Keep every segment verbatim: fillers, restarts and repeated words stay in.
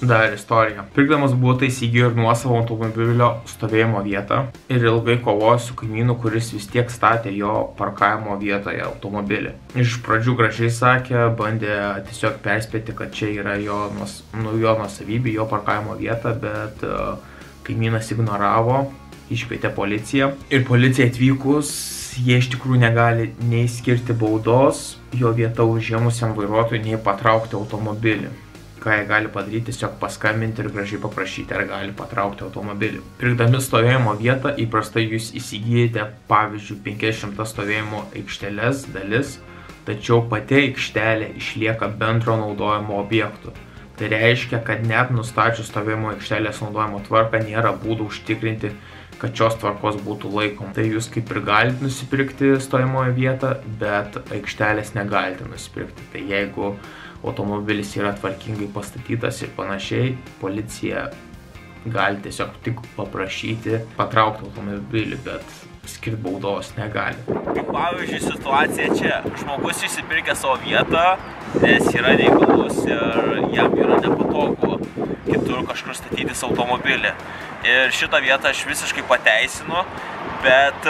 Dar istorija. Pirkdamas būtą įsigijo ir nuosavą automobilio stovėjimo vietą ir ilgai kovojo su kaimynu, kuris vis tiek statė jo parkavimo vietoje automobilį. Iš pradžių gražiai sakė, bandė tiesiog perspėti, kad čia yra jo, nu, jo nuosavybė, jo parkavimo vieta, bet uh, kaimynas ignoravo, iškvietė policiją. Ir policija atvykus, jie iš tikrųjų negali nei skirti baudos jo vietą užėmusiam vairuotojui, nei patraukti automobilį. Ką jie gali padaryti, tiesiog paskambinti ir gražiai paprašyti, ar gali patraukti automobilį. Pirkdami stovėjimo vietą, įprastai jūs įsigijate, pavyzdžiui, penkias šimtas stovėjimo aikštelės dalis, tačiau pati aikštelė išlieka bendro naudojimo objektų. Tai reiškia, kad net nustačius stovėjimo aikštelės naudojimo tvarką nėra būdų užtikrinti, kad šios tvarkos būtų laikom. Tai jūs kaip ir galite nusipirkti stovėjimo vietą, bet aikštelės negalite nusipirkti. Tai jeigu automobilis yra tvarkingai pastatytas ir panašiai, policija gali tiesiog tik paprašyti patraukti automobilį, bet skirti baudos negali. Kaip pavyzdžiui situacija čia. Žmogus išsipirkė savo vietą, nes yra reikalus ir jam yra nepatogu kitur kažkur statytis automobilį. Ir šitą vietą aš visiškai pateisinu, bet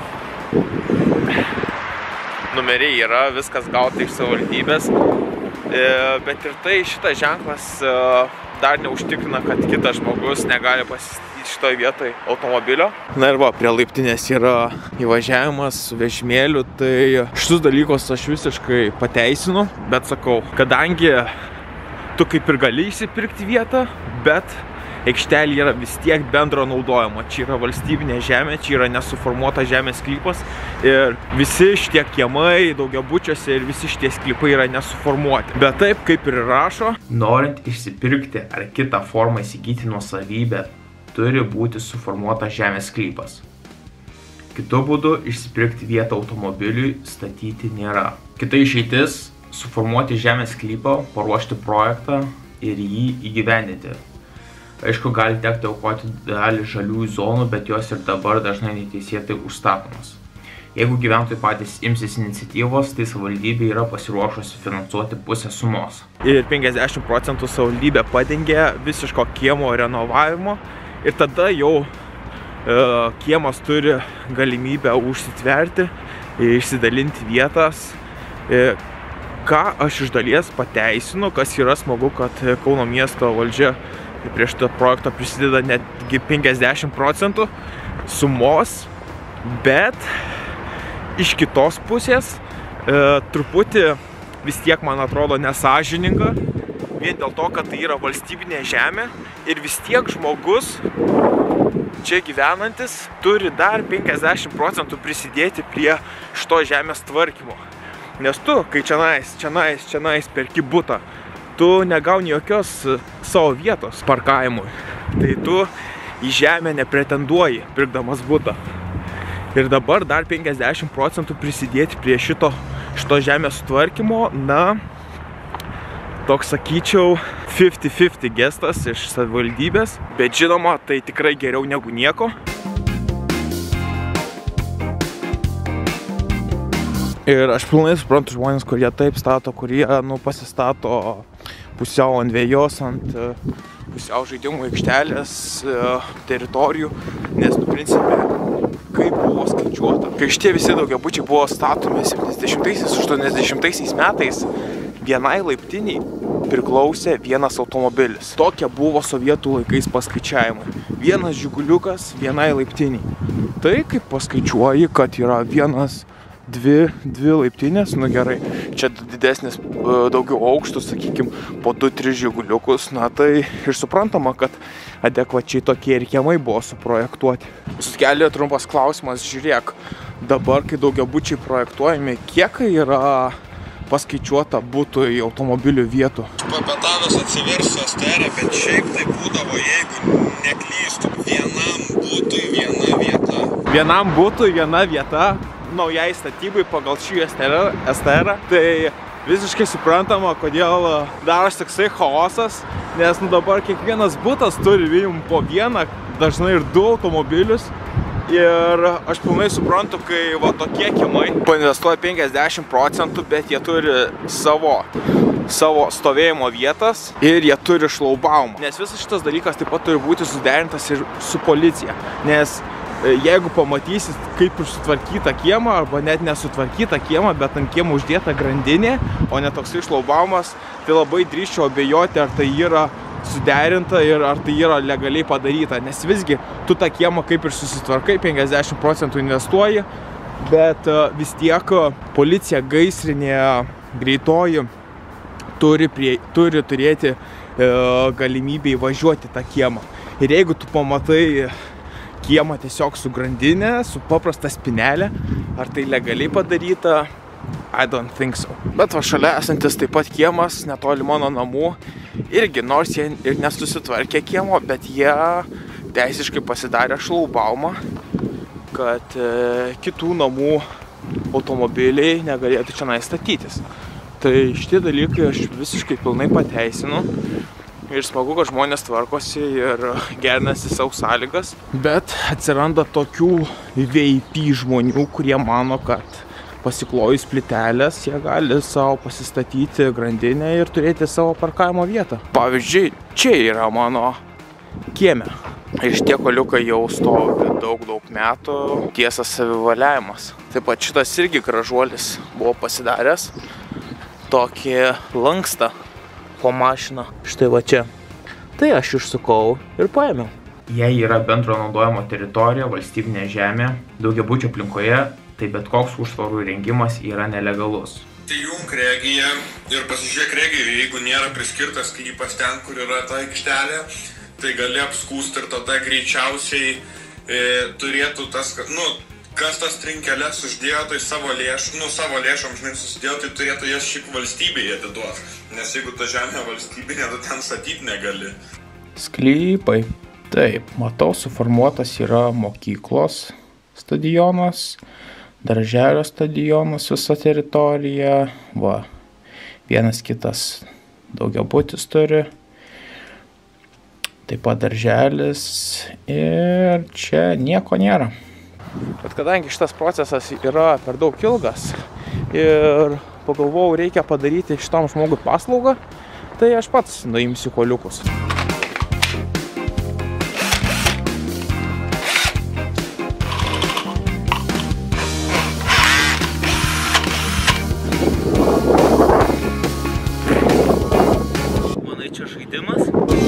numeriai yra, viskas gauta iš savivaldybės. Bet ir tai šitas ženklas dar neužtikrina, kad kitas žmogus negali pasistatyti šitoje vietoje automobilio. Na ir va, prie laiptinės yra įvažiavimas su vežimėliu, tai šitus dalykus aš visiškai pateisinu, bet sakau, kadangi tu kaip ir gali įsipirkti vietą, bet aikštelė yra vis tiek bendro naudojimo. Čia yra valstybinė žemė, čia yra nesuformuota žemės sklypas ir visi šitie kiemai, daugiabučiuose ir visi šitie sklypai yra nesuformuoti. Bet taip, kaip ir rašo, norint išsipirkti ar kitą formą įsigyti nuosavybę, turi būti suformuota žemės sklypas. Kitu būdu išsipirkti vietą automobiliui statyti nėra. Kita išeitis - suformuoti žemės sklypą, paruošti projektą ir jį įgyvendinti. Aišku, gali tekti aukoti dalį žaliųjų zonų, bet jos ir dabar dažnai neteisėtai užstatomos. Jeigu gyventojai patys imsis iniciatyvos, tai savivaldybė yra pasiruošusi finansuoti pusę sumos. Ir penkiasdešimt procentų savivaldybė padengia visiško kiemo renovavimo ir tada jau e, kiemas turi galimybę užsitverti, išsidalinti vietas. E, ką aš iš dalies pateisinu, kas yra smagu, kad Kauno miesto valdžia prie šito projekto prisideda netgi penkiasdešimt procentų sumos, bet iš kitos pusės e, truputį vis tiek man atrodo nesąžininga, vien dėl to, kad tai yra valstybinė žemė ir vis tiek žmogus čia gyvenantis turi dar penkiasdešimt procentų prisidėti prie šito žemės tvarkymo. Nes tu, kai čionais, čionais, čionais perki butą, tu negauni jokios savo vietos parkavimui. Tai tu į žemę nepretenduoji, pirkdamas butą. Ir dabar dar penkiasdešimt procentų prisidėti prie šito, šito žemės sutvarkymo, na, toks sakyčiau fifty fifty gestas iš savivaldybės, bet žinoma, tai tikrai geriau negu nieko. Ir aš pilnai suprantu žmonės, kurie taip stato, kurie, nu, pasistato pusiau ant vėjos, ant pusiau žaidimų aikštelės teritorijų, nes, nu, principe, kaip buvo skaičiuota. Kai šitie visi daugiabučiai buvo statomi septyniasdešimtaisiais, aštuoniasdešimtaisiais metais, vienai laiptiniai priklausė vienas automobilis. Tokie buvo sovietų laikais paskaičiavimai. Vienas žiguliukas vienai laiptiniai. Tai kaip paskaičiuoji, kad yra vienas Dvi, dvi laiptinės, nu gerai, čia didesnis, daugiau aukštų, sakykime, po du tris žiguliukus, na tai ir suprantama, kad adekvačiai tokie ir kiemai buvo suprojektuoti. Sukelia trumpas klausimas, žiūrėk, dabar, kai daugiabučiai projektuojami, kiek yra paskaičiuota būtų į automobilių vietų? Papetanas atsiversiu asterę, bet šiaip tai būdavo, jeigu neklystu, vienam būtui viena vieta. Vienam būtui viena vieta. Naujai statybai pagal šį S T R, tai visiškai suprantama, kodėl darosi toksai chaosas, nes nu, dabar kiekvienas butas turi jum po vieną, dažnai ir du automobilius. Ir aš pilnai suprantu, kai va tokie kiemai painvestuoja penkiasdešimt procentų, bet jie turi savo savo stovėjimo vietas ir jie turi šlaugbaumą. Nes visas šitas dalykas taip pat turi būti suderintas ir su policija. Nes jeigu pamatysit, kaip ir sutvarkyta kiemą, arba net nesutvarkyta kiemą, bet ant kiemą uždėta grandinė, o ne toksai šlaubaumas, tai labai drįsčiau abejoti, ar tai yra suderinta ir ar tai yra legaliai padaryta. Nes visgi tu tą kiemą kaip ir susitvarkai, penkiasdešimt procentų investuoji, bet vis tiek policija, gaisrinė, greitoji turi, prie, turi turėti e, galimybę įvažiuoti tą kiemą. Ir jeigu tu pamatai kiemą tiesiog su grandinė, su paprasta spinelė, ar tai legaliai padaryta, I don't think so. Bet va šalia esantis taip pat kiemas, netoli mano namų, irgi nors jie ir nesusitvarkė kiemo, bet jie teisiškai pasidarė šlaugbaumą, kad e, kitų namų automobiliai negalėtų čia statytis. Tai šitie dalykai aš visiškai pilnai pateisinu ir smagu, kad žmonės tvarkosi ir gerinasi savo sąlygas. Bet atsiranda tokių V I P žmonių, kurie mano, kad pasiklojus plytelės jie gali savo pasistatyti grandinę ir turėti savo parkavimo vietą. Pavyzdžiui, čia yra mano kieme. Ir šitie koliukai jau stovi daug, daug metų, tiesas savivaliavimas. Taip pat šitas irgi gražuolis buvo pasidaręs tokį lankstą po mašiną. Štai va čia. Tai aš išsukau ir paėmiau. Jei yra bendro naudojimo teritorija, valstybinė žemė, daugiabučio aplinkoje, tai bet koks užtvarų įrengimas yra nelegalus. Tai jung regiją ir pasižiūrėk regiją, jeigu nėra priskirtas sklypas ten, kur yra ta aikštelė, tai gali apskūsti ir tada greičiausiai e, turėtų tas, kad, nu, kas tas trinkeles uždėjo, tai savo lėšom, nu, savo lėšom, žinai, susidėjo, tai turėtų jas šiaip valstybėje atiduoti. Nes jeigu ta žemė valstybinė, tu ten statyti negali. Sklypai. Taip, matau, suformuotas yra mokyklos stadionas, darželio stadionas, visa teritorija. Va, vienas kitas daugiabutis turi. Taip pat darželis ir čia nieko nėra. Bet kadangi šitas procesas yra per daug ilgas ir pagalvojau, reikia padaryti šitam žmogui paslaugą, tai aš pats nuimsiu koliukus. Manai, čia žaidimas?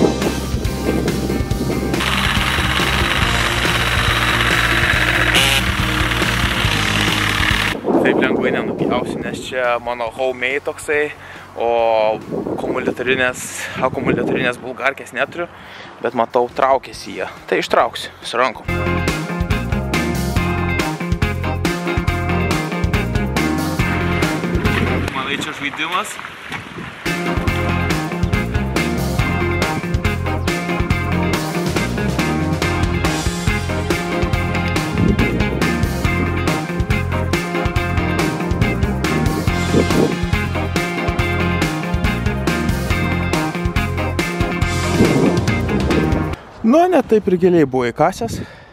Taip lengvai nenupjausiu, nes čia mano homemade toksai, o akumuliatorinės, akumuliatorinės bulgarkės neturiu, bet matau, traukiasi jie. Tai ištrauksiu su rankom. Manai, čia žaidimas? Nu, net taip ir giliai buvo įkasęs.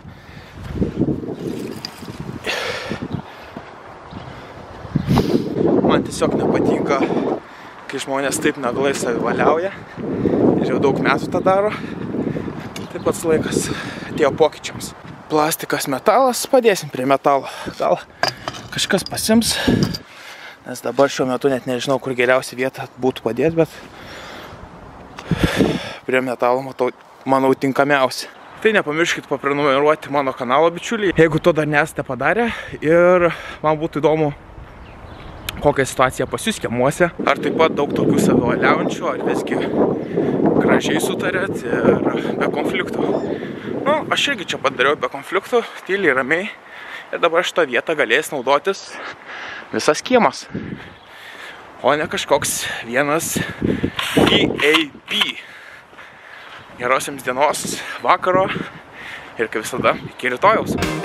Man tiesiog nepatinka, kai žmonės taip naglai savivaliauja ir jau daug metų tą daro. Taip pats laikas atėjo pokyčiams. Plastikas, metalas, padėsim prie metalo. Gal kažkas pasims, nes dabar šiuo metu net nežinau, kur geriausia vieta būtų padėti, bet prie metalo matau, manau, tinkamiausi. Tai nepamirškit paprenumeruoti mano kanalo, bičiuliai, jeigu to dar nesate padarę, ir man būtų įdomu, kokia situacija pas jūs kiemuose. Ar taip pat daug tokių savivaliaujančių, ar visgi gražiai sutarėt ir be konfliktų. Nu, aš irgi čia padariau be konfliktų, tyliai, ramiai, ir dabar šitą vietą galės naudotis visas kiemas, o ne kažkoks vienas V I P. Gerosiams dienos, vakaro ir kaip visada, iki rytojaus.